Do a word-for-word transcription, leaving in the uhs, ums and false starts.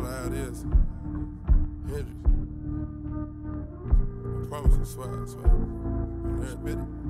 all I had is Hendrix. I promise, I swear, I swear. I never admit it.